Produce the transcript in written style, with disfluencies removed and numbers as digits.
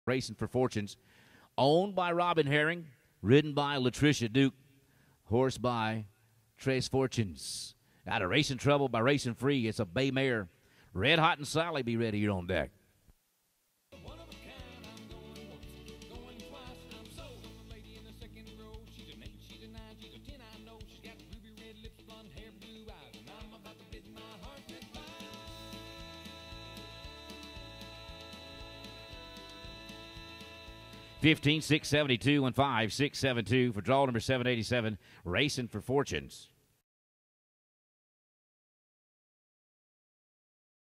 Racin For Fortunes. Owned by Robin Herring, ridden by Latricia Duke, horse by Tres Fortunes. Out of Racing Trouble by Racing Free. It's a bay mare. Red Hot and Sally, be ready here on deck. $15,672 and $5,672 for draw number 787. Racing For Fortunes.